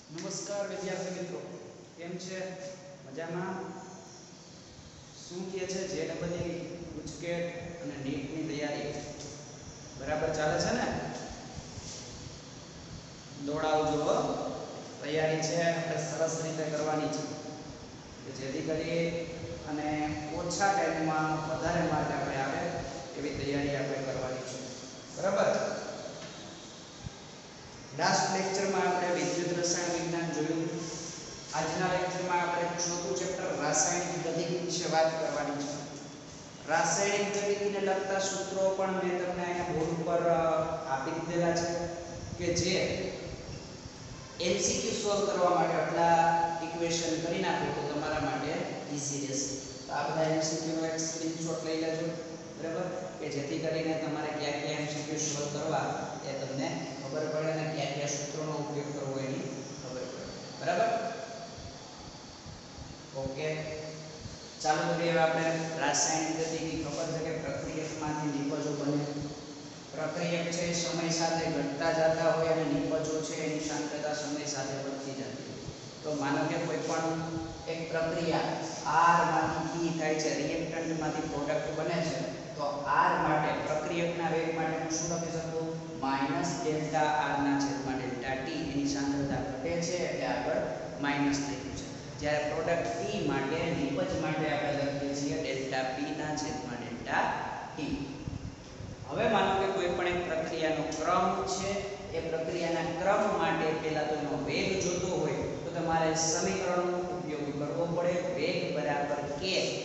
નમસ્કાર વિદ્યાર્થી મિત્રો, કેમ છે? મજામાં? શું કહે છે જે બધી ઉચકેટ અને નીટની તૈયારી બરાબર ચાલે છે ને? દોડાવજો, તૈયારી છે આપણે સરસ રીતે કરવાની છે કે જેથી કરી અને ઓછા ટાઈમમાં વધારે માર્ક આપણે આવે એવી તૈયારી આપણે કરવાની છે. બરાબર? લાસ્ટ લેક્ચરમાં આપણે વિદ્યુત રસાયણ વિજ્ઞાન જોયું. આજના લેક્ચરમાં આપણે ચોથું ચેપ્ટર રાસાયણિક ગતિકી વિશે વાત કરવાની છે. રાસાયણિક ગતિકીને લગતા સૂત્રો પણ મેં તમને અહીંયા બોર્ડ ઉપર આપી દીધેલા છે કે જે MCQ સોલ્વ કરવા માટે આટલા ઇક્વેશન કરી નાખો તો તમારા માટે ઈઝી રહેશે. તો આ બધા MCQ નો એક સ્ક્રીનશોટ લઈ લેજો. બરાબર? કે જેથી કરીને તમારે કયા કયા MCQ સોલ્વ કરવા એ તમને ખબર પડે અને કયા કયા સૂત્રોનો ઉપયોગ કરવો એની ખબર પડે. બરાબર? ઓકે, ચાલો કરીએ. આપણે રાસાયણિક ગતિકી ખબર છે કે પ્રક્રિયકમાંથી નિપજો બને. પ્રક્રિયક છે સમય સાથે ઘટતા જતા હોય અને નિપજો છે એની સાંદ્રતા સમય સાથે વધતી જતી હોય. તો માનો કે કોઈ પણ એક પ્રક્રિયા R માંથી P થાય છે, રિએક્ટન્ટ માંથી પ્રોડક્ટ બને છે, તો R માટે પ્રક્રિયકના વેગ માટેનું શું લખી શકું? માઈનસ ડેલ્ટા R ના છેદમાં ડેલ્ટા T. એની સાંદ્રતા ઘટે છે એટલે આગળ માઈનસ લખ્યું છે. જ્યારે પ્રોડક્ટ P માટે નિપજ માટે આપણે લખીએ છીએ ડેલ્ટા P ના છેદમાં ડેલ્ટા T. હવે માનો કે કોઈ પણ એક પ્રક્રિયાનો ક્રમ છે, એ પ્રક્રિયાના ક્રમ માટે પહેલા તો એનો વેગ જોતો હોય તો તમારે સમીકરણનો ઉપયોગ કરવો પડે. વેગ બરાબર k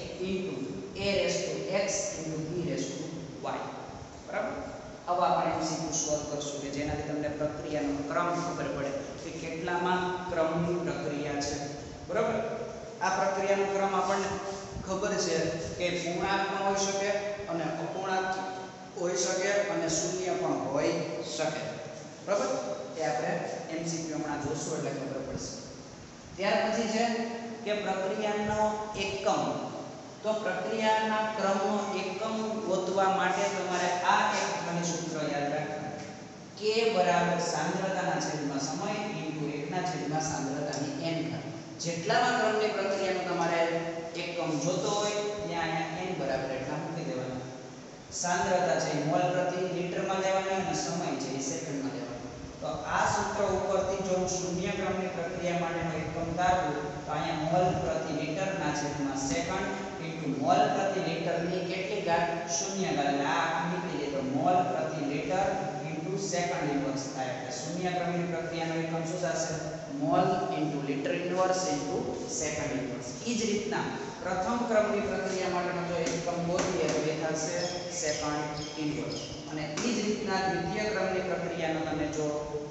* a⁴x * b⁴y. બરાબર? હવે આપણે MCQ સોલ્વ કરશું કે જેનાથી તમને પ્રક્રિયાનો ક્રમ ખબર પડે કે કેટલામાં ક્રમની પ્રક્રિયા છે. બરાબર? આ પ્રક્રિયાનો ક્રમ આપણને ખબર છે કે પૂર્ણાંકમાં હોઈ શકે અને અપૂર્ણાંક હોઈ શકે અને શૂન્ય પણ હોઈ શકે. બરાબર? એ આપણે MCQ હમણાં જોશું એટલે ખબર પડશે. ત્યાર પછી છે કે પ્રક્રિયાનો એકમ. તો પ્રક્રિયાના ક્રમનો એકમ ગોતવા માટે તમારે આ એક ગણિત સૂત્ર યાદ રાખવાનું. k બરાબર સાંદ્રતાના છેદમાં સમય * 1 ના છેદમાં સાંદ્રતાની n ઘાત. જેટલામાં ક્રમની પ્રક્રિયાનો તમારે એકમ જોતો હોય ત્યાં અહીંયા n બરાબર એટલા મૂકી દેવાના. સાંદ્રતા છે મોલ પ્રતિ લિટરમાં લેવાની અને સમય છે એ સેકન્ડમાં લેવાનો. તો આ સૂત્ર ઉપરથી જો શૂન્ય ક્રમની પ્રક્રિયા માટેનો એકમ કાઢું તો અહીંયા મોલ પ્રતિ લિટરના છેદમાં સેકન્ડ * મોલ પ્રતિ લિટરની કેટલી ઘાત? શૂન્ય ઘાત. એટલે આ નીકળી જાય તો મોલ પ્રતિ લિટર * સેકન્ડ ઇન્વર્સ થાય. એટલે શૂન્ય ક્રમની પ્રક્રિયાનો એકમ શું થશે? Mole * litre inverse * second inverse. એ જ રીતના પ્રથમ ક્રમની પ્રક્રિયા માટેનો જો એકમ ગોતીએ તો એ થશે સેકન્ડ ઇન્વર્સ. અને એ જ રીતના દ્વિતીય ક્રમની પ્રક્રિયાનો તમે જો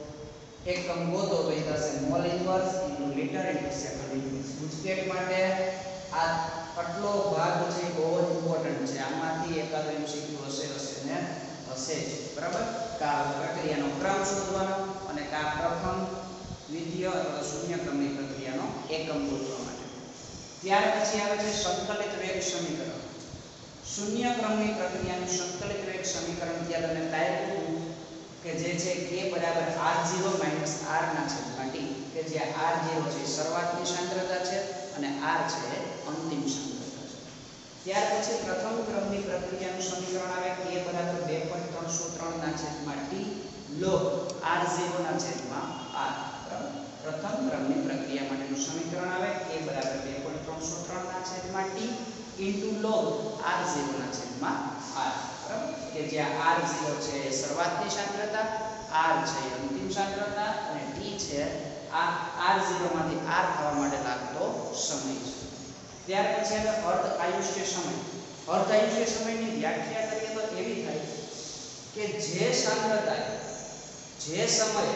એકમ ગોતો તો એ થશે mole inverse * litre * second inverse. GUJCET માટે આ આટલો ભાગ છે બહુ જ ઇમ્પોર્ટન્ટ છે. આમાંથી એકાદો MCQ હશે ને હશે જ. બરાબર? કા પ્રક્રિયાનો ક્રમ શોધવાનો અને કા પ્રથમ દ્વિતીય અથવા શૂન્ય ક્રમની પ્રક્રિયાનો એકમ ગોતવા માટે. ત્યાર પછી આવે છે સંકલિત વેગ સમીકરણ. શૂન્ય ક્રમની પ્રક્રિયાનું સંકલિત વેગ સમીકરણ ત્યાં તમને ટાઈપ કે જે છે k બરાબર r0 - r ના છેદમાં t. કે જ્યાં r0 છે શરૂઆતની સાંદ્રતા છે અને r છે અંતિમ સાંદ્રતા છે. ત્યાર પછી પ્રથમ ક્રમની પ્રક્રિયાનું સમીકરણ આવે k બરાબર 2.303 ના છેદમાં t log r0 ના છેદમાં r. પ્રથમ ક્રમની પ્રક્રિયા માટેનું સમીકરણ આવે k બરાબર 2.303 ના છેદમાં t log r0 ના છેદમાં r. બરાબર? કે જ્યાં r0 છે એ શરૂઆતની સાંદ્રતા, r છે એ અંતિમ સાંદ્રતા અને t છે આ r0 માંથી r થવા માટે લાગતો સમય છે. ત્યાર પછી આવે અર્ધ આયુષ્ય સમય. અર્ધ આયુષ્ય સમયની વ્યાખ્યા કરીએ તો એવી થાય કે જે સાંદ્રતા જે સમયે,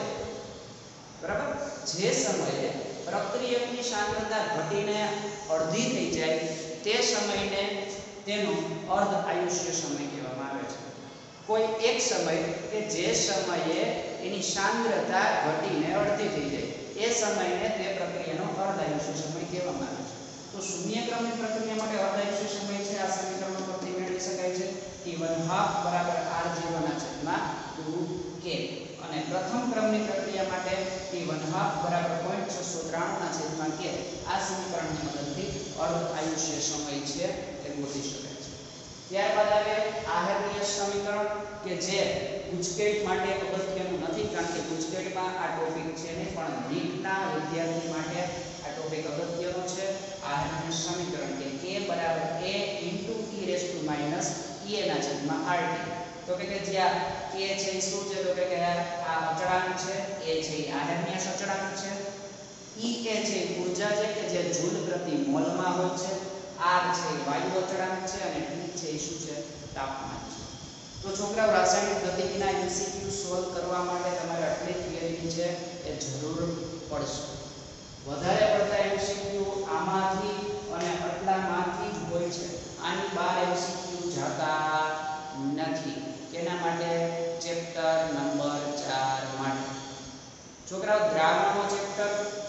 બરાબર, જે સમયે પ્રક્રિયકની સાંદ્રતા ઘટીને અડધી થઈ જાય તે સમયને તેનો અર્ધ આયુષ્ય સમય કહેવામાં આવે છે. કોઈ એક સમય કે જે સમયે એની સાંદ્રતા ઘટીને અડધી થઈ જાય એ સમયને તે પ્રક્રિયાનો અર્ધ આયુષ્ય સમય કહેવામાં આવે છે. તો શૂન્ય ક્રમની પ્રક્રિયા માટે અર્ધ આયુષ્ય સમય છે આ સમીકરણો પરથી મેળવી શકાય છે. T1/2 બરાબર r0 ના છેદમાં 2k. અને પ્રથમ ક્રમની પ્રક્રિયા માટે t1/2 બરાબર 0.693 કે આ સમીકરણની મદદથી અર્ધ આયુષ્ય સમય છે એ ગોતી શકાય છે. ત્યારબાદ આવે આહર્નિય સમીકરણ કે જે ગુજકેટ માટે અગત્યનું નથી, કારણ કે ગુજકેટમાં આ ટોપિક છે નહીં, પણ નીટના વિદ્યાર્થી માટે આ ટોપિક અગત્યનો છે. આહર્નિય સમીકરણ કે k બરાબર a e ના છેદમાં rt. તો કે જ્યાં k છે એ શું છે, તો કે આ અચળાંક છે, a છે એ આહર્નિય અચળાંક છે, e એ છે ઊર્જા છે કે જે જૂલ પ્રતિ મોલમાં હોય છે, r છે વાયુ અચળાંક છે અને t છે એ શું છે, તાપમાન છે. તો છોકરાઓ રાસાયણિક ગતિવિધિના MCQ સોલ્વ કરવા માટે તમારે આટલી થિયરી છે એ જરૂર પડશે. વધારે પડતા MCQ આમાંથી અને આટલામાંથી જ હોય છે, આની બહાર MCQ જાતા નથી. તેના માટે ચેપ્ટર નંબર 4 માટે છોકરાઓ દ્રાવણનો ચેપ્ટર,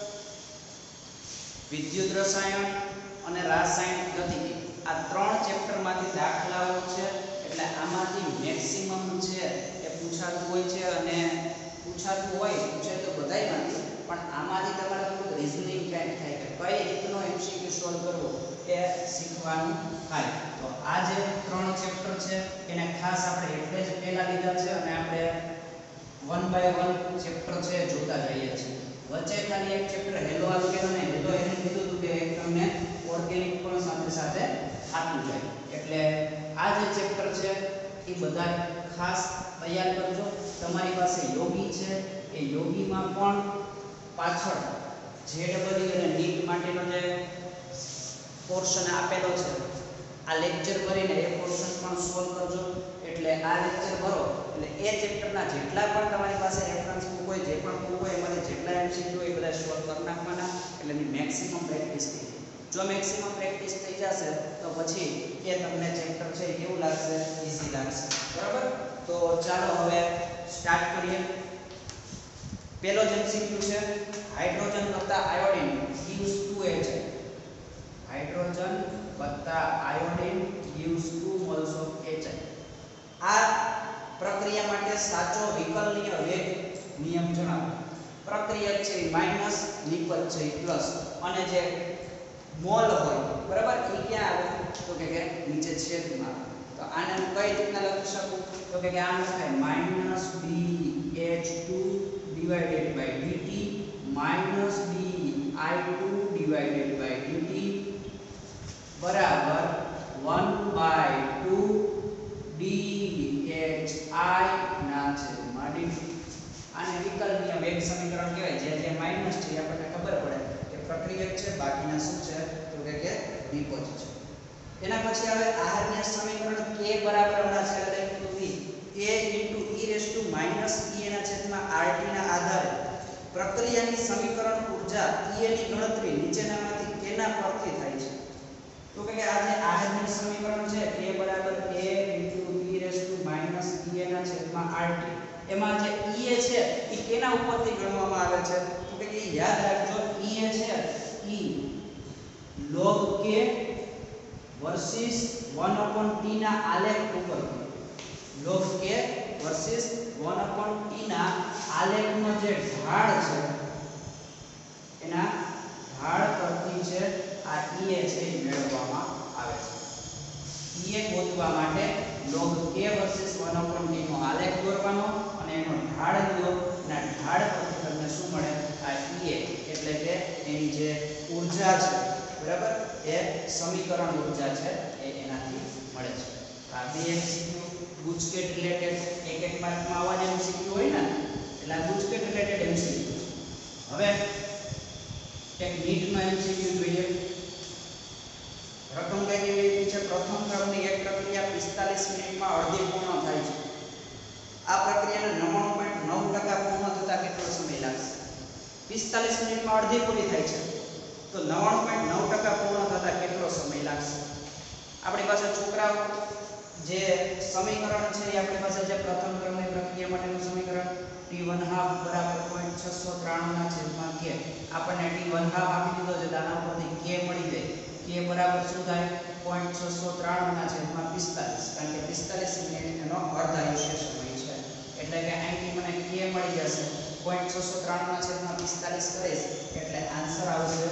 વિદ્યુત રસાયણ અને રાસાયણિક ગતિવિધિ આ 3 ચેપ્ટરમાંથી દાખલાઓ છે. એટલે આમાંથી મેક્સિમમ છે એ પૂછાતું હોય છે, અને પૂછાતું હોય પૂછે તો બધાયમાંથી, પણ આમાંથી તમારે થોડુંક રીઝનિંગ ટાઈપ થાય કે કઈ રીતનો MCQ સોલ્વ કરવો એ શીખવાનું થાય. તો આ જે 3 ચેપ્ટર છે એને ખાસ આપણે એટલે જ પહેલા લીધા છે, અને આપણે 1 બાય 1 ચેપ્ટર છે જોતા જઈએ છીએ. વચ્ચે ખાલી એક ચેપ્ટર હેલો આલ્કેન અને હેલો એને કીધું હતું કે એક તમને ઓર્ગેનિક પણ સાથે સાથે થતું જાય. એટલે આ જે ચેપ્ટર છે એ બધા ખાસ તૈયાર કરજો. તમારી પાસે યોગી છે, એ યોગીમાં પણ પાછળ JEE અને નીટ માટેનો જે પોર્શન આપેલો છે, આ લેક્ચર કરીને એ પોર્શન પણ સોલ્વ કરજો. એટલે આ લેક્ચર ભરો એટલે એ ચેપ્ટરના જેટલા પણ તમારી પાસે રેફરન્સ બુક હોય, જે પણ બુક હોય એમાંથી જેટલા MCQ હોય એ બધા સોલ્વ કરી નાખવાના. એટલે એની મેક્સિમમ પ્રેક્ટિસ થઈ જાય. જો મેક્સિમમ પ્રેક્ટિસ થઈ જશે તો પછી એ તમને ચેપ્ટર છે કેવું લાગશે, ઈઝી લાગશે. બરાબર? તો ચાલો હવે સ્ટાર્ટ કરીએ. પહેલો જ MCQ છે, હાઇડ્રોજન વત્તા આયોડિન gives 2H. હાઇડ્રોજન વત્તા iodine gives 2 moles of HI. આ પ્રક્રિયા માટે સાચો વિકલનીય વેગ નિયમ જણાવો. પ્રક્રિયા છે માઈનસ, નિપજ છે પ્લસ, અને જે મોલ હોય બરાબર એ ક્યાં આવે, તો કે નીચે છેદમાં. તો આને હું કઈ રીતના લખી શકું, તો કે આમ લખાય -BH2 divided by dt -BI2 divided by dt બરાબર 1/2 dHI ના છેદમાં dt. આને વિકલનીય વેગ સમીકરણ કહેવાય. જે માઈનસ છે આપણને ખબર પડે કે પ્રક્રિયક છે, બાકીના શું છે, તો કે નિપજ છે. એના પછી આવે આહારન્ય સમીકરણ k બરાબર હમણાં છે લખ્યું v a e ના છેદમાં rt ના આધારે પ્રક્રિયાની સમીકરણ ઊર્જા E ની ગણતરી નીચેનામાંથી કેના પરથી થાય છે. તો કે આ જે આહારન્ય સમીકરણ છે k બરાબર a e ના છેદમાં rt, એમાં જે E છે એ કેના ઉપરથી ગણવામાં આવે છે, તો કે યાદ રાખજો E છે E log k versus 1/t ના આલેખ ઉપરથી. log k વર્સિસ 1/t ના આલેખનો જે ઢાળ છે એના ઢાળ પરથી છે આ E છે એ મેળવવામાં આવે છે. E ગોતવા માટે log k વર્સિસ 1/t નો આલેખ દોરવાનો અને એનો ઢાળ લ્યો, અને ઢાળ પરથી તમને શું મળે, આ E એટલે કે એની જે ઊર્જા છે બરાબર, એ સમીકરણ ઊર્જા છે એ એનાથી મળે છે. આ બે MCQ ગુજકેટ રિલેટેડ એક માર્કમાં આવા જ MCQ હોય ને, એટલે આ ગુજકેટ રિલેટેડ MCQ. હવે એક નીટનો MCQ જોઈએ. રકમ કઈ એવી છે, પ્રથમ ક્રમની એક પ્રક્રિયા 45 મિનિટમાં અડધી પૂર્ણ થાય છે. આ પ્રક્રિયાને 99.9% પૂર્ણ થતા કેટલો સમય લાગશે? 45 મિનિટમાં અડધી પૂરી થાય છે, તો 99.9% પૂર્ણ થતા કેટલો સમય લાગશે? આપણી પાસે છોકરાઓ જે સમીકરણ છે એ આપણી પાસે જે પ્રથમ ક્રમની પ્રક્રિયા માટેનું સમીકરણ t1/2 બરાબર 0.693 ના છેદમાં k. આપણને t1/2 આપી દીધો છે, આના ઉપરથી k મળી જાય. k બરાબર શું થાય, 0.693 ના છેદમાં 45, કારણ કે 45 મિનિટ એનો અર્ધ આયુષ્ય સમય છે. એટલે કે અહીંથી મને k મળી જશે 0.693/45 કરીશ એટલે આન્સર આવશે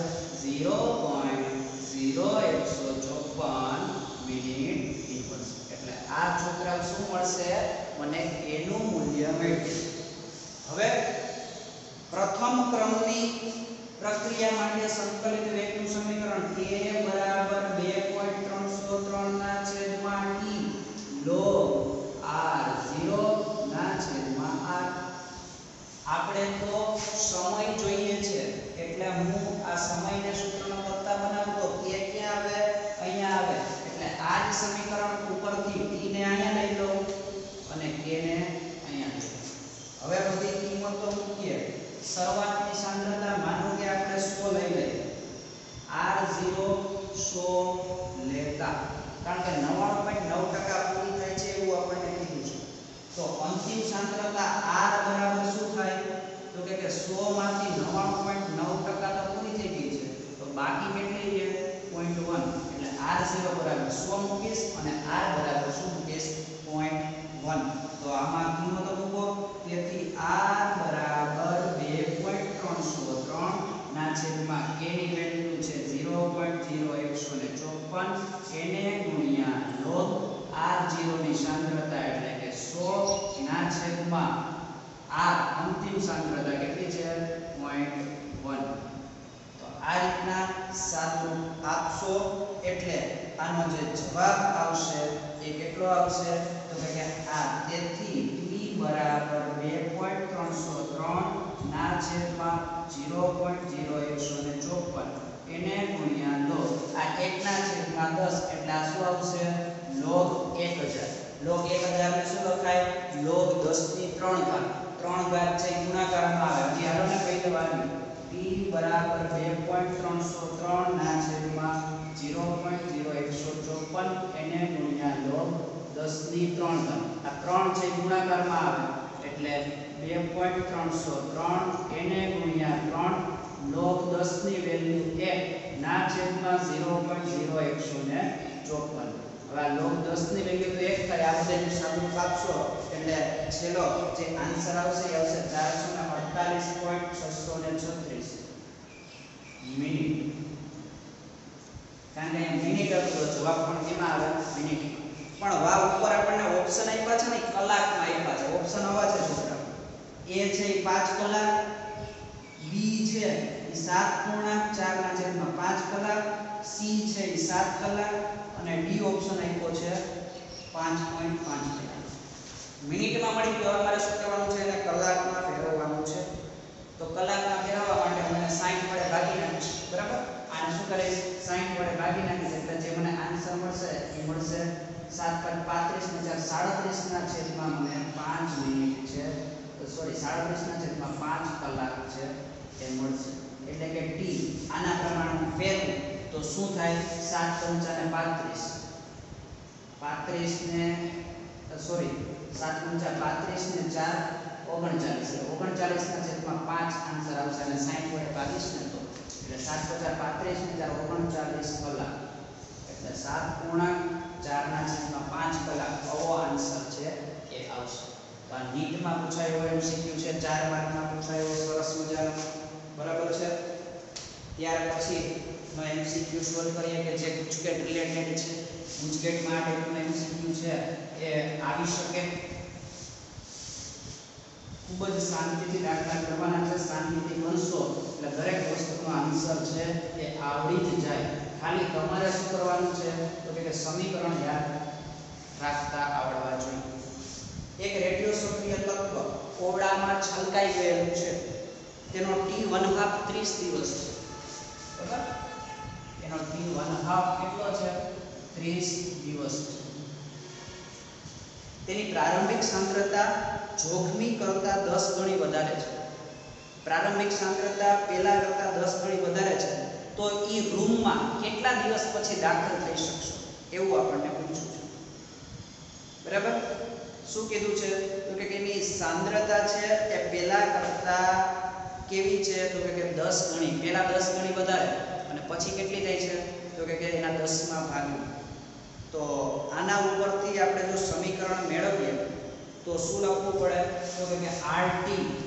0.0154 મિનિટ ઇન્વર્સ. એટલે આ છોકરા શું મળશે મને k નું મૂલ્ય મળશે. હવે પ્રથમ ક્રમની પ્રક્રિયા માટે સંકલિત વેગનું સમીકરણ k બરાબર 2.303 ના છેદમાં t log r0 ના છેદમાં r. આપણે તો સમય જોઈએ છે એટલે હું આ સમયને સૂત્રનો કરતા બનાવું તો k ક્યાં આવે અહીંયા આવે એટલે આ જ સમીકરણ ઉપરથી t ને અહીંયા લઈ લો અને k ને અહીંયા લઈ લો. હવે બધી કિંમતો મૂકીએ. શરૂઆતની સાંદ્રતા માનો કે આપણે 100 લઈ લઈએ. r0 100 લેતા કારણ કે 99.9% પૂરી થાય છે એવું આપણને કીધું છે. તો અંતિમ સાંદ્રતા r બરાબર શું થાય તો કે 100 માંથી 99.9% તો પૂરી થઈ ગઈ છે તો બાકી કેટલી છે 0.1 એટલે r0 બરાબર 100 મૂકીશ અને r બરાબર શું મૂકીશ 0.1. તો આમાં કિંમતો મૂકો. તેથી r બરાબર 2.303 ના છેદમાં k ની વેલ્યુ છે 0.0154 એને ગુણ્યા log r0 ની સાંદ્રતા એટલે કે 100 ના છેદમાં r અંતિમ સાંદ્રતા કેટલી છે 0.1. તો આ રીતના સાદું આપશો એટલે આનો જે જવાબ આવશે એ કેટલો આવશે તો કે આ. તેથી t બરાબર 2.303 ના છેદમાં 0.0154 એને ગુણ્યા log આ 1 ના છેદમાં 10 એટલે આ શું આવશે log 1000. log 1000 ને શું લખાય log 10 ની 3 ઘાત. 3 ઘાત છે ગુણાકારમાં આવે. હજી હાલો ને કહી દેવાનું t બરાબર 2.303 ના છેદમાં 0.0154 એને ગુણ્યા log 10 ની 3 ઘાત. આ 3 છે ગુણાકારમાં આવે એટલે 2.303 એને ગુણ્યા 3 log 10 ની વેલ્યુ 1 ના છેદમાં 0.0154. હવે log 10 ની વેલ્યુ તો 1 થાય. આ બધાને સાદું કાપશો એટલે છેલ્લો જે આન્સર આવશે એ આવશે 448.636 મિનિટ. કારણ કે મિનિટ હતો જવાબ પણ કેમાં આવે મિનિટ. પણ વાવ ઉપર આપણને ઓપ્શન આપ્યા છે ને કલાકમાં આપ્યા છે. ઓપ્શન આવા છે છોકરા. a છે એ 5 કલાક, b છે એ 7.4/5 કલાક, c છે એ 7 કલાક અને d ઓપ્શન આપ્યો છે 5.5 કલાક. મિનિટમાં મળી ગયો. અમારે શું કરવાનું છે એને કલાકમાં ફેરવવાનું છે. તો કલાકમાં ફેરવવા માટે મને 60 વડે ભાગી નાખીશ. બરાબર. આને શું કરીશ 60 વડે ભાગી નાખીશ એટલે જે મને આન્સર મળશે એ મળશે 7.35 ને 37 ના છેદમાં મને 5 મિનિટ છે. સોરી 37 ના છેદમાં 5 કલાક છે એ મળશે. એટલે કે t આના પ્રમાણે ફેરવું તો શું થાય 7 × 35 ને 7 × 35 ને 4 39 39 ના છેદમાં 5 આન્સર આવશે અને 60 વડે ભાગીશ ને તો એટલે 7 × 35 ને 4 39 કલાક એટલે 7.4 ના છેદમાં 5 કલાક આવો આન્સર છે એ આવશે. તો આ નીટમાં પૂછાયો એમસીક્યુ છે 4 માર્કમાં પૂછાયો સરસ મજાનો. બરાબર છે. ત્યાર પછી નો એમસીક્યુ સોલ્વ કરીએ કે જે ગુજકેટ રિલેટેડ છે. ગુજકેટમાં આ ટાઈપનો એમસીક્યુ છે એ આવી શકે. ખૂબ જ શાંતિથી દાખલા કરવાના છે. શાંતિથી ગણશો એટલે દરેક વસ્તુનો આન્સર છે એ આવડી જ જાય. ખાલી તમારે શું કરવાનું છે તો કે સમીકરણ યાદ રાખતા આવડવા જોઈએ. એક રેડિયો સક્રિય તત્વ ઓરડામાં છલકાઈ ગયેલું છે. તેનો t1/2 30 દિવસ છે. બરાબર. એનો t1/2 કેટલો છે 30 દિવસ છે. તેની પ્રારંભિક સાંદ્રતા જોખમી કરતા 10 ગણી વધારે છે. પ્રારંભિક સાંદ્રતા પહેલા કરતા 10 ગણી વધારે છે તો ઈ રૂમમાં કેટલા દિવસ પછી દાખલ થઈ શકશો એવું આપણને પૂછ્યું છે. બરાબર. શું કીધું છે તો કે એની સાંદ્રતા છે એ પહેલા કરતા કેવી છે તો કે 10 ગણી. પહેલા 10 ગણી વધારે અને પછી કેટલી થાય છે તો કે એના 10 માં ભાગ્યું. તો આના ઉપરથી આપણે જો સમીકરણ મેળવીએ તો શું લખવું પડે? તો કે RT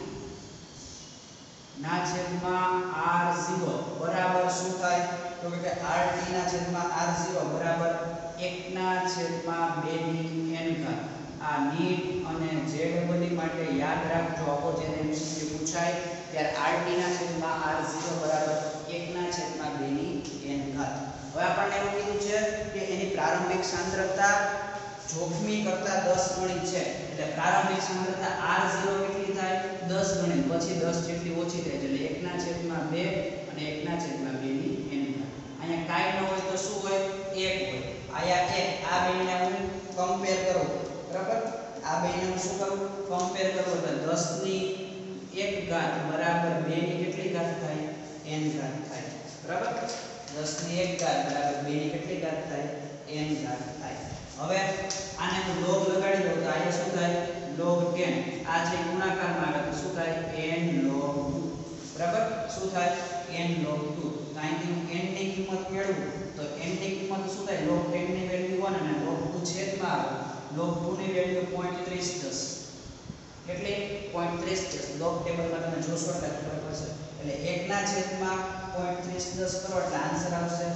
ના છેદમાં R0 બરાબર શું થાય? તો કે RT ના છેદમાં R0 બરાબર 1 ના છેદમાં 2 ની n ઘાત. આ નીટ અને જેડબલી માટે યાદ રાખજો, આવો જેને MCQ પૂછાય ત્યારે RT ના છેદમાં R0 બરાબર 1 ના છેદમાં 2 ની n ઘાત. હવે આપણને એવું કીધું છે કે એની પ્રારંભિક સાંદ્રતા જોખમી કરતા 10 ગણી છે, એટલે પ્રારંભિક સાંદ્રતા R0 કેટલી થાય? 10 ગણી, પછી 10 જેટલી ઓછી થાય છે, એટલે 1 ના છેદમાં 2 અને 1 ના છેદમાં 2 ની n ઘાત. અહીંયા કાઈ ન હોય તો શું હોય? 1 હોય. આયા 1, આ બેને હું કમ્પેર કરું, બરાબર? આ બેને હું શું કરું? કમ્પેર કરું, એટલે 10 ની 1 ઘાત બરાબર 2 ની કેટલી ઘાત થાય? n ઘાત થાય, બરાબર? 10 ની 1 ઘાત બરાબર 2 ની કેટલી ઘાત થાય? n ઘાત થાય. હવે આને હું log લગાડી દઉં તો આ શું થાય? log 10. આ જે ગુણાકારમાં આવે તો શું થાય? n log 2, બરાબર? શું થાય? n log 2. તો અહીંથી હું n ની કિંમત મેળવું તો n ની કિંમત શું થાય? log 10 ની વેલ્યુ 1 અને log 2 છેદમાં આવે. log 2 ની વેલ્યુ 0.3010. એટલે 0.3010 log ટેબલમાં તમે જોશો એટલે ખબર પડશે. એટલે 1 ના છેદમાં 0.3010 કરો એટલે આન્સર આવશે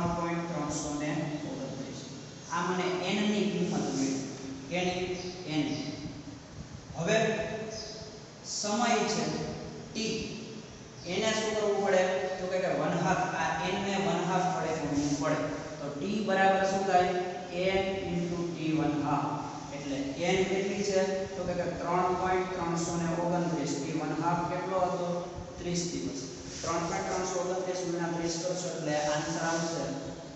3.329. આ મને n ની કિંમત મળી. n. હવે સમય છે t, એને શું કરવું પડે? તો કે 1/2, આ n ને 1/2 વડે ગુણવું પડે. તો t બરાબર શું થાય? n * t 1/2. એટલે n કેટલી છે? તો કે 3.329. t 1/2 કેટલો હતો? 30 દિવસ. 3.329 ગુણ્યા 30 કરશો એટલે આન્સર આવશે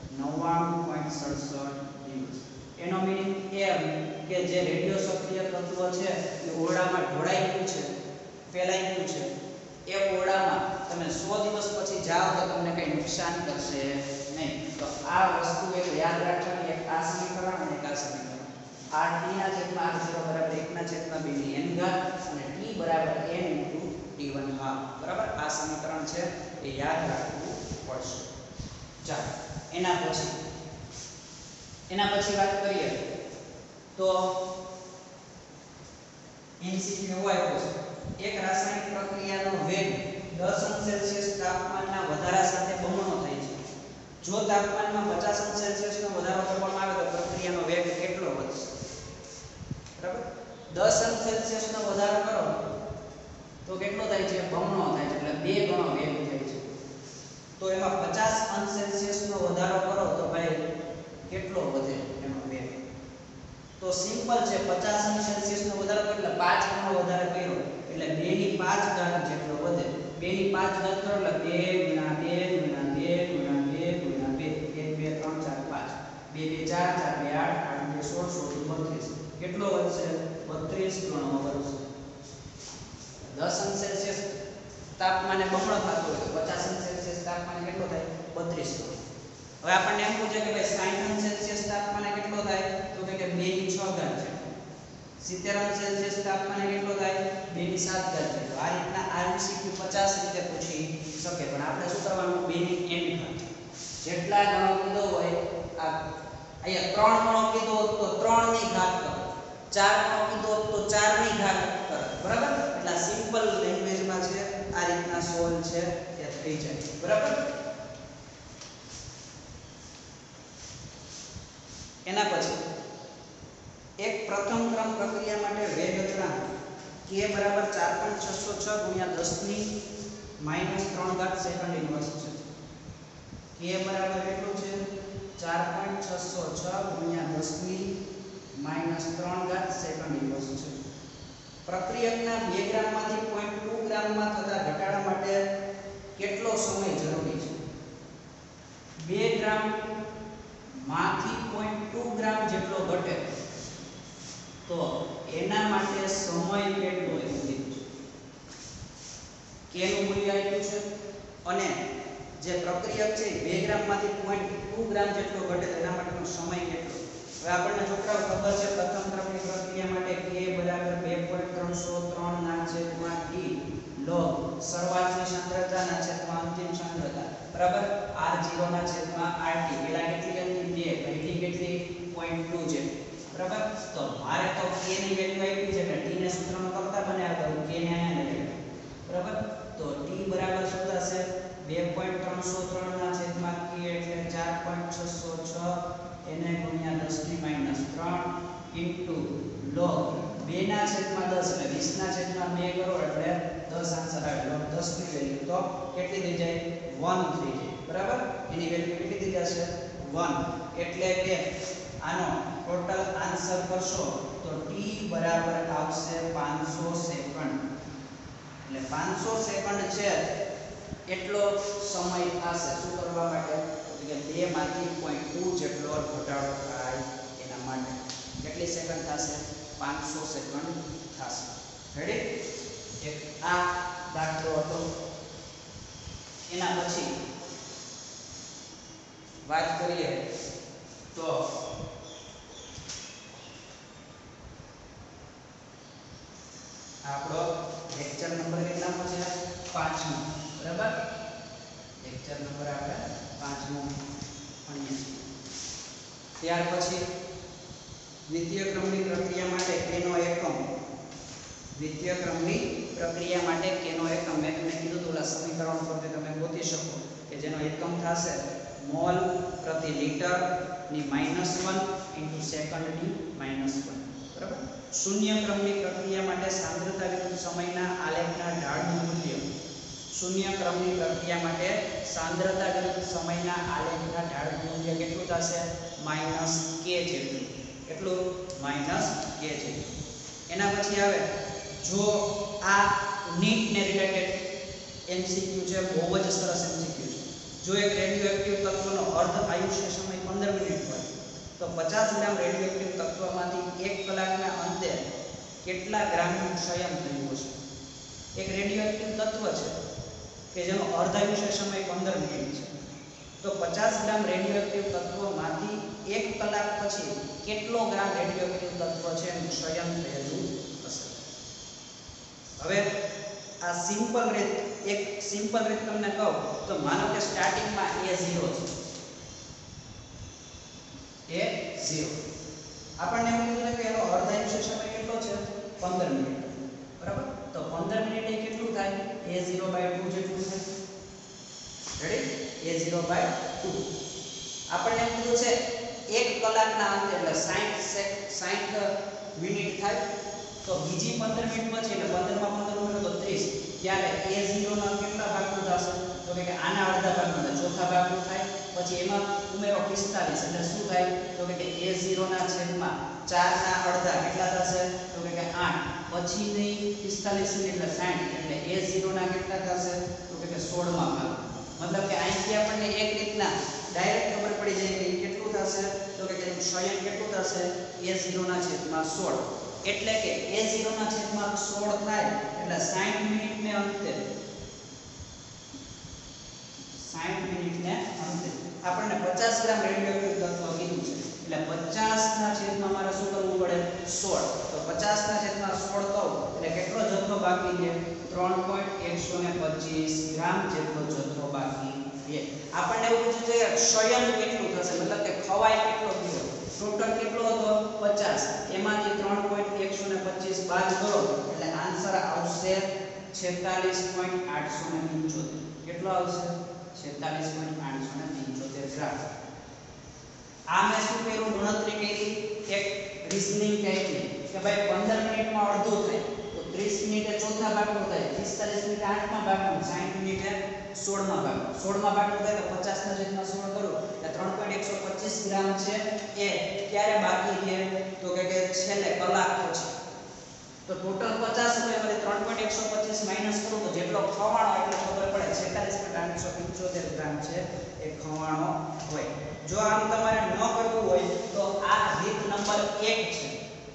99.67 દિવસ. એનો મીનિંગ એમ કે જે રેડિયો સક્રિય તત્વ છે એ ઓરડામાં ઢોળાઈ ગયું છે, ફેલાઈ ગયું છે, એ ઓરડામાં તમે 100 દિવસ પછી જાઓ તો તમને કંઈ નુકસાન કરશે નહીં. તો આ વસ્તુ એક યાદ રાખવાની, એક આ સમીકરણ અને એક આ સમીકરણ. RT ના છેદમાં R0 બરાબર 1 ના છેદમાં 2 ની n ઘાત અને t બરાબર n * t1/2, બરાબર? આ સમીકરણ છે એ યાદ રાખવું પડશે. ચાલો એના પછી વાત કરીએ તો MCQ એવો આપ્યો છે, એક રાસાયણિક પ્રક્રિયાનો વેગ 10°C તાપમાનના વધારા સાથે બમણો થાય છે. જો તાપમાનમાં 50°C નો વધારો કરવામાં આવે તો પ્રક્રિયાનો વેગ કેટલો વધશે? બરાબર? 10°C નો વધારો કરો તો કેટલો થાય છે? બમણો થાય છે, એટલે 2 ગણો વેગ થાય છે. તો એમાં 50°C નો વધારો કરો તો ભાઈ કેટલો વધે એનો વેગ? તો સિમ્પલ છે, 50°C નો વધારો એટલે 5 ગણો વધારે કર્યો એટલે 2 ની 5 ઘાત જેટલો વધે. 2 ની 5 ઘાત કરો એટલે 2 * 2 * 2 * 2 * 2 1 2 3 4 5 2 2 4 4 2 8 8 2 16 32 કેટલો વધશે? 32 ગણો વધશે. 10°C તાપમાને બમણો થતો હોય તો 50°C તાપમાને કેટલો થાય? 32 ગણો. હવે આપણને એમ પૂછે કે ભાઈ 60°C તાપમાને કેટલો થાય? તો કે 2 ની 6 ઘાત છે. 70°C તાપમાને કેટલો થાય? 2 ની 7 ઘાત છે. આ રીતના આ MCQ 50 રીતે પૂછી શકે, પણ આપણે શું કરવાનું? 2 ની n ઘાત. જેટલા ગણો કીધો હોય, આ અહીંયા 3 ગણો કીધો તો 3 ની ઘાત કરો, 4 ગણો કીધો તો 4 ની ઘાત કરો, બરાબર? એટલે સિમ્પલ લેંગ્વેજમાં છે, આ રીતના સોલ્વ છે એ થઈ જાય, બરાબર? એના પછી એક પ્રથમ ક્રમ પ્રક્રિયા માટે વેગ અચળાંક k બરાબર 4.606 ગુણ્યા 10 ની -3 ઘાત સેકન્ડ ઇન્વર્સ છે. k બરાબર કેટલું છે? 4.606 ગુણ્યા 10 ની -3 ઘાત સેકન્ડ ઇન્વર્સ છે. પ્રક્રિયકના 2 ગ્રામમાંથી 0.2 ગ્રામમાં થતા ઘટાડા માટે કેટલો સમય જરૂરી છે? 2 ગ્રામ માંથી 0.2 ગ્રામ જેટલો ઘટે તો એના માટે સમય કેટલો હોય કીધું છે. k નું મૂલ્ય આપ્યું છે અને જે પ્રક્રિયક છે 2 ગ્રામમાંથી 0.2 ગ્રામ જેટલો ઘટે તો એના માટેનો સમય કેટલો? હવે આપણને છોકરાઓ ખબર છે પ્રથમ ક્રમની પ્રક્રિયા માટે k બરાબર 2.303 ના છેદમાં t log શરૂઆતની સાંદ્રતા ના છેદમાં અંતિમ સાંદ્રતા, બરાબર? r0 ના છેદમાં rt. પેલા કેટલી હતી? 2, પહેલી કેટલી? 0.2 છે, બરાબર. તો મારે તો k ની વેલ્યુ આપી છે એટલે t ને સૂત્રનો કરતા બનાવ્યા તો k ને અહીંયા લઈ બરાબર. તો t બરાબર શું થશે 2.303 ના છેદમાં k એટલે 4.606 એને ગુણ્યા 10 ની -3 ઇન્ટુ log 2 ના છેદમાં 10 એટલે 20 ના છેદમાં 2 કરો એટલે 10 આન્સર આવે. log 10 ની વેલ્યુ તો કેટલી થઈ જાય 1 થઈ જાય બરાબર. એની વેલ્યુ કેટલી થઈ જશે 1 એટલે કે આનો ટોટલ આન્સર કરશો તો t બરાબર આવશે 500 સેકન્ડ. એટલે 500 સેકન્ડ છે એટલો સમય થશે શું કરવા માટે તો કે 2 માંથી 0.2 જેટલો ઘટાડો થાય એના માટે. કેટલી સેકન્ડ થશે 500 સેકન્ડ થશે. રેડી. એક આ દાખલો હતો. એના પછી વાત કરીએ તો આપણો લેક્ચર નંબર કેટલામો છે 5મો બરાબર. લેક્ચર નંબર આપણે 5મો ભણીએ છીએ. ત્યાર પછી દ્વિતીય ક્રમની પ્રક્રિયા માટે કેનો એકમ. દ્વિતીય ક્રમની પ્રક્રિયા માટે કેનો એકમ મેં તમને કીધું તો ઓલા સમીકરણ પરથી તમે ગોતી શકો કે જેનો એકમ થશે મોલ પ્રતિ લિટર ની -1 ઇન્ટુ સેકન્ડ ની -1 બરાબર. શૂન્ય ક્રમની પ્રક્રિયા માટે સાંદ્રતા વિરુદ્ધ સમયના આલેખના ઢાળનું મૂલ્ય. શૂન્ય ક્રમની પ્રક્રિયા માટે સાંદ્રતા વિરુદ્ધ સમયના આલેખના ઢાળનું મૂલ્ય કેટલું થશે -k જેટલું. કેટલું -k જેટલું. એના પછી આવે જો આ નીટ ને રિલેટેડ એમસીક્યુ છે બહુ જ સરસ એમસીક્યુ છે. જો એક રેડિયોએક્ટિવ તત્વનો અર્ધ આયુષ્ય સમય 15 મિનિટ હોય તો 50 ગ્રામ રેડિયોએક્ટિવ તત્વમાંથી 1 કલાકના અંતે કેટલા ગ્રામનું ક્ષયન થયું હશે. એક રેડિયોએક્ટિવ તત્વ છે કે જેનો અર્ધ આયુષ્ય સમય 15 મિનિટ છે તો 50 ગ્રામ રેડિયોએક્ટિવ તત્વમાંથી 1 કલાક પછી કેટલો ગ્રામ રેડિયોએક્ટિવ તત્વ છે એનું ક્ષયન થયેલું હશે. હવે આ સિમ્પલ રીત એક સિમ્પલ રીત તમને કહું તો માનો કે સ્ટાર્ટિંગમાં A0 છે. A0 આપણને એમ કીધું કે એનો અર્ધ આયુષ્ય સમય કેટલો છે 15 મિનિટ બરાબર. તો 15 મિનિટ એ કેટલું થાય A0/2 જેટલું થાય. રેડી. A0/2 આપણને એમ કીધું છે 1 કલાકના અંતે એટલે 60 મિનિટ થાય તો બીજી 15 મિનિટ પછી એટલે 15 માં 15 ઉમેરો તો 30 ત્યારે A0 ના કેટલા ભાગનું થશે તો કે આના અડધા ભાગનું એટલે ચોથા ભાગનું થાય. પછી એમાં ઉમેરો 45 એટલે શું થાય તો કે A0 ના છેદમાં 4 ના અડધા કેટલા થશે તો કે 8 પછી ની 45 મિનિટ એટલે 60 એટલે A0 ના કેટલા થશે તો કે 16 માં ભાગ. મતલબ કે અહીંથી આપણને એક રીતના ડાયરેક્ટ ખબર પડી જાય કે કેટલું થશે તો કે તેનું ક્ષયન કેટલું થશે A0 ના છેદમાં 16 એટલે કે A0 ના છેદમાં 16 થાય એટલે 60 મિનિટને અંતે 60 મિનિટને અંતે આપણને 50 ગ્રામ રેડિયોએક્ટિવ તત્વ કીધું છે એટલે 50 ના છેદમાં મારે શું કરવું પડે 16 તો 50 ના છેદમાં 16 કહું એટલે કેટલો જથ્થો બાકી છે 3.125 ગ્રામ જેટલો જથ્થો બાકી છે. આપણને એવું પૂછ્યું છે કે ક્ષયન કેટલું થશે મતલબ કે ખવાય કેટલો થયો ટોટલ કેટલો હતો 50 એમાંથી 3.125 બાદ કરો એટલે આન્સર આવશે 46.875. કેટલો આવશે 46.875 ગ્રામ. આ મેં શું કર્યું ગણતરી કરી એક રીઝનિંગ ટાઈપની કે ભાઈ 15 મિનિટમાં અડધું થાય તો 30 મિનિટે ચોથા ભાગનું થાય 45 મિનિટે 8મા ભાગનું 60 મિનિટે 16મા ભાગનું 16મા ભાગનું થાય તો 50 ના છેદમાં 16 કરું એટલે 3.125 ગ્રામ છે એ ક્યારે બાકી છે તો કે છેલ્લે કલાક પછી. તો ટોટલ 50 હોય એમાંથી 3.125 માઈનસ કરું તો જેટલો ખવાણો એટલે ખબર પડે 46.875 ગ્રામ છે એ ખવાણો હોય. જો આમ તમારે ન કરવું હોય તો આ રીત નંબર 1 છે.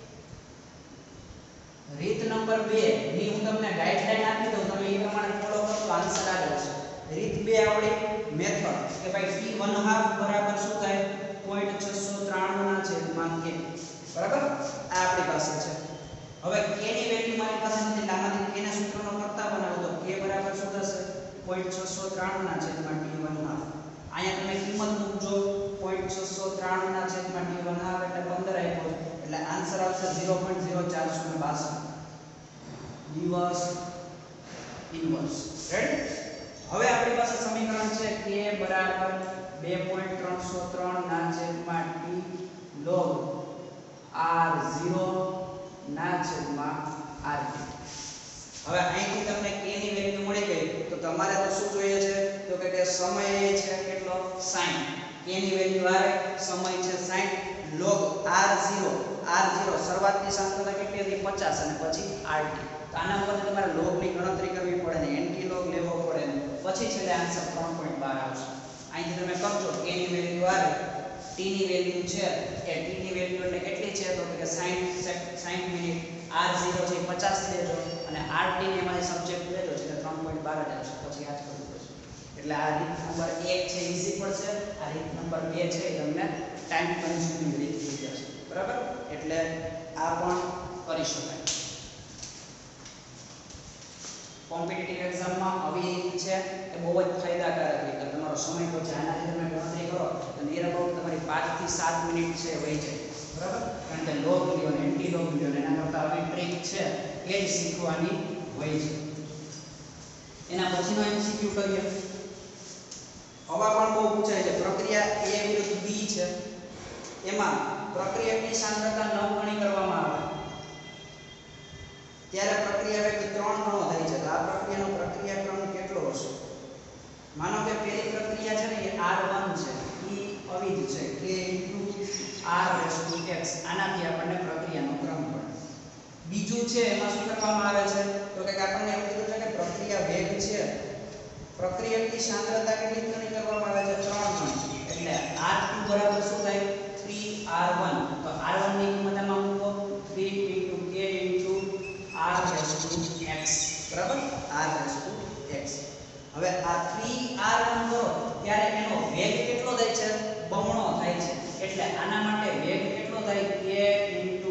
રીત નંબર 2 ની હું તમને ગાઈડલાઈન આપી દઉં તમે એ પ્રમાણે ફોલો કરો તો આન્સર આવે છે. રીત 2 આવડી મેથડ કે ભાઈ t1/2 બરાબર શું થાય 0.693 ના છેદમાં k બરાબર. આ આપણી પાસે છે. હવે k ની વેલ્યુ મારી પાસે નથી એટલે આમાંથી k ના સૂત્રનો કરતા બનાવો તો k બરાબર શું થશે 0.693 ના છેદમાં t1/2. અહીંયા તમે કિંમત મૂકજો 0.693 ના છેદમાં t1/2 એટલે 15 આપ્યો એટલે એટલે આન્સર આવશે 0.0462 દિવસ ઇન્વર્સ. રેડી? હવે આપણી પાસે સમીકરણ છે k બરાબર 2.303 ના છેદમાં t log r0 ના છેદમાં rt. હવે અહીંથી તમને k ની વેલ્યુ મળી ગઈ તો તમારે તો શું જોઈએ છે તો કે સમય છે કેટલો 60. k ની વેલ્યુ આવે, સમય છે 60, log r0 શરૂઆતની સાંદ્રતા કેટલી હતી 50 અને પછી rt. તો આના ઉપરથી તમારે log ની ગણતરી કરવી પડે ને એન્ટી log લેવો પડે ને પછી છેલ્લે આન્સર 3.12 આવશે. અહીંથી તમે કરજો k ની વેલ્યુ આવે, t ની વેલ્યુ છે એ t ની વેલ્યુ એટલે કેટલી છે તો કે 60 મિનિટ, r0 છે 50 લેજો અને rt ને એમાંથી સબ્જેક્ટ લેજો એટલે 3.12 જ આવશે. પછી આ જ કરવું પડશે. એટલે આ રીત નંબર 1 છે ઈઝી પડશે, આ રીત નંબર 2 છે એ તમને ટાઈમ કન્ઝ્યુમિંગ રીત થઈ જશે. બરાબર? એટલે આ પણ કરી શકાય. કોમ્પિટિટિવ એક્ઝામમાં આવી છે એ બહુ જ ફાયદાકારક રીતે તમારો સમય બચે. આનાથી તમે ગણતરી કરો તો નિયર અબાઉટ તમારી 5 થી 7 મિનિટ છે વહી જાય. બરાબર? કારણ કે લોગ લ્યો અને એન્ટી લોગ લ્યો એના કરતાં આવી ટ્રીક છે એ જ શીખવાની હોય છે. એના પછીનો એમસીક્યુ કરીએ. હવા પણ બહુ પૂછાય છે. પ્રક્રિયા A વિરુદ્ધ B છે. એમાં પ્રક્રિયકની સાંદ્રતા 9 ગણી કરવામાં આવે ત્યારે પ્રક્રિયા વેગ 3 ગણો થાય છે. તો આ પ્રક્રિયાનો પ્રક્રિયા ક્રમ કેટલો હશે? માનો કે પહેલી પ્રક્રિયા છે ને એ R1 છે, એ અવિધ છે k r/x. આનાથી આપણને પ્રક્રિયાનો ક્રમ મળે. બીજું છે એમાં શું કરવામાં આવે છે તો કે આપણને એવું કીધું છે કે પ્રક્રિયા વેગ છે, પ્રક્રિયકની સાંદ્રતા કેટલી ગણી કરવામાં આવે છે 3 ગણી. એટલે r2 બરાબર શું થાય 3r1. તો r1 ની કિંમત આમાં મૂકો 3 * k * r/x. બરાબર? r/x. હવે આ 3r1 કરો ત્યારે એનો વેગ કેટલો થાય છે? બમણો થાય છે. એટલે આના માટે વેગ કેટલો થાય k *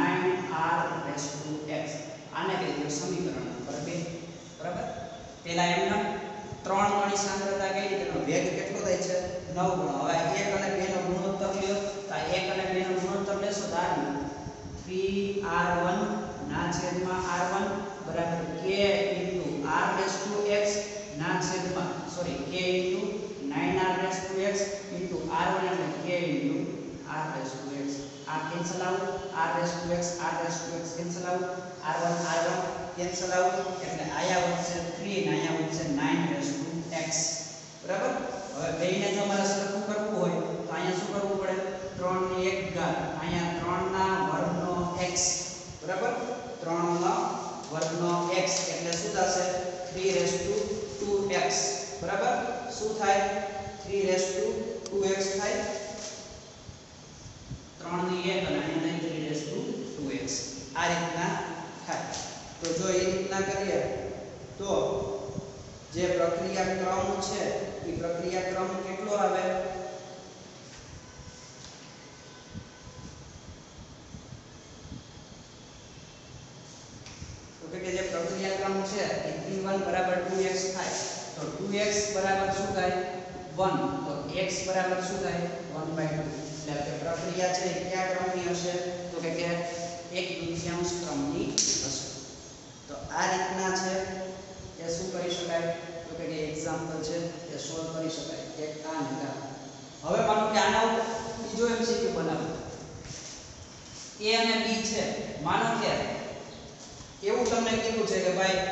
9r/x. આને કહીએ સમીકરણ નંબર 2. બરાબર? પહેલા એમના 3 ગણી સાંદ્રતા કઈ તેનો વેગ કેટલો થાય છે 9 ગણો. હવે 1 અને 2 નો ગુણોત્તર લ્યો તો 1 અને 2 નો ગુણોત્તર લેશો તો 3r1 ના છેદમાં r1 બરાબર k * r/x ના છેદમાં k * 9r/x r1 એટલે k * r/x. આ cancel out, r/x cancel out, r1 cancel out. એટલે આયા વધશે 3 અને આયા વધશે 9/x. બરાબર? હવે બેયને જો મારે સરખું કરવું હોય તો અહીંયા શું કરવું પડે 3 ની 1 ઘાત, અહીંયા 3 ના વર્ગનો x. બરાબર? 3 ના વર્ગનો x એટલે શું થશે 3/2x. બરાબર? શું થાય 3/2x થાય. 3 ની 1 અને અહીંયા 3/2x. આ રીતના થાય. તો જો એ રીતના કરીએ તો જે પ્રક્રિયા ક્રમ છે એ પ્રક્રિયા ક્રમ કેટલો આવે તો કે જે પ્રક્રિયા ક્રમ છે એ t1 બરાબર 2x થાય. તો 2x બરાબર શું થાય 1. તો x બરાબર શું થાય 1/2. એટલે કે પ્રક્રિયા છે એ કયા ક્રમની હશે તો કે 1/2 ક્રમની હશે. તો આ રીતના છે એ શું કરી શકાય તો કે એક્ઝામ્પલ છે એ સોલ્વ કરી શકાય. એક આ ને આ. હવે માનો કે આના ઉપર બીજો એમસીક્યુ બનાવો. a અને b છે. માનો કે એવું તમને કીધું છે કે ભાઈ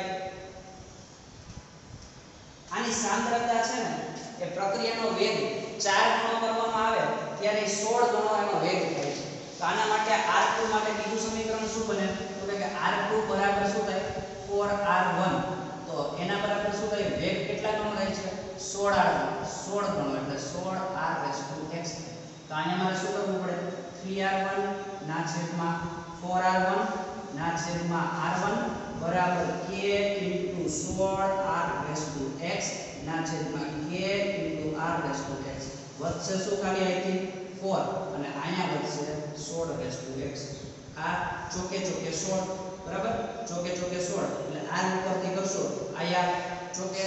આની સાંદ્રતા છે ને એ પ્રક્રિયાનો વેગ 4 ગણો કરવામાં આવે ત્યારે 16 ગણો એનો વેગ થાય છે. તો આના માટે r2 માટે બીજું સમીકરણ શું બને તો કે r2 બરાબર શું થાય 4r1. તો એના બરાબર શું થાય વેગ કેટલા ગણો થાય છે 16 ગણો એટલે 16r/x. તો અહીંયા મારે શું કરવું પડે 3r1 ના છેદમાં 4r1 ના છેદમાં r1 બરાબર k * 16r/x ના છેદમાં k * r/x. વધશે શું ખાલી અહીંથી 4 અને અહીંયા વધશે 16/x. આ ચોકે 16. બરાબર? ચોકે 16 એટલે r ઉપરથી કરશો અહીંયા ચોકે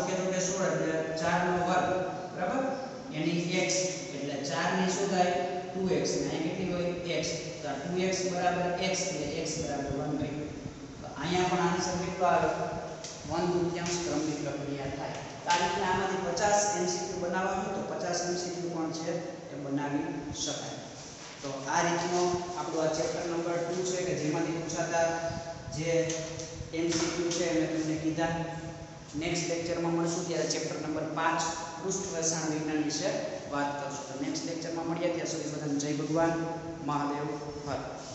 16 એટલે 4 નો વર્ગ. બરાબર? એની x એટલે 4 ની શું થાય 2x ને અહીં કેટલી હોય x, તો 2x બરાબર x એટલે x બરાબર 1/2. તો અહીંયા પણ આન્સર કેટલો આવે 1/2 ક્રમની પ્રક્રિયા થાય. તો આ રીતના આમાંથી 50 MCQ બનાવવા હોય તો 50 MCQ પણ છે એ બનાવી શકાય. તો આ રીતનો આપણો આ ચેપ્ટર નંબર 2 છે કે જેમાંથી પૂછાતા જે MCQ છે મેં તમને કીધા. નેક્સ્ટ લેક્ચરમાં મળશું ત્યારે ચેપ્ટર નંબર 5 પૃષ્ઠ રસાયણ વિજ્ઞાન વિશે વાત કરશું. તો નેક્સ્ટ લેક્ચરમાં મળીએ ત્યાં સુધી બધાને જય ભગવાન મહાદેવ હર.